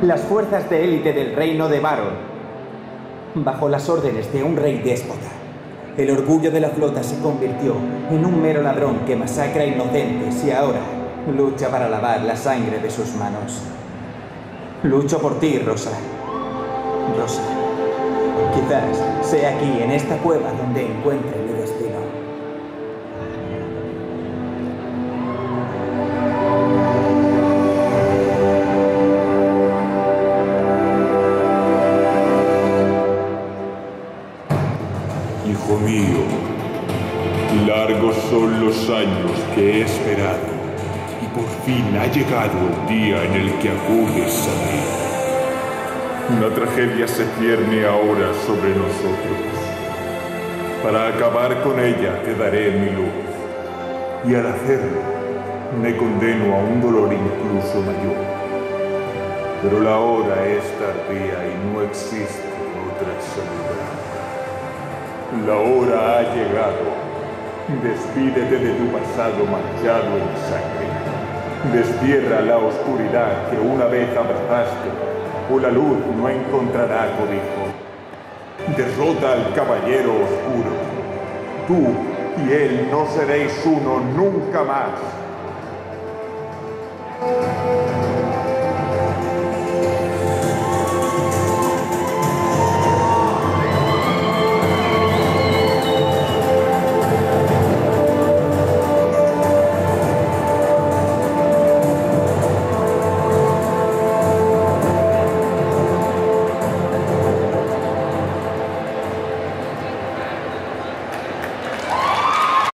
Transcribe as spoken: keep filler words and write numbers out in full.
las fuerzas de élite del reino de Baron, bajo las órdenes de un rey déspota. El orgullo de la flota se convirtió en un mero ladrón que masacra inocentes y ahora lucha para lavar la sangre de sus manos. Lucho por ti, Rosa. Rosa, quizás sea aquí, en esta cueva, donde encuentre mi destino. Hijo mío, largos son los años que he esperado y por fin ha llegado el día en el que acudes a mí. Una tragedia se cierne ahora sobre nosotros. Para acabar con ella te daré mi luz y al hacerlo me condeno a un dolor incluso mayor. Pero la hora es tardía y no existe otra salida. La hora ha llegado. Despídete de tu pasado manchado en sangre. Destierra la oscuridad que una vez abrazaste, o la luz no encontrará cobijo. Derrota al caballero oscuro. Tú y él no seréis uno nunca más.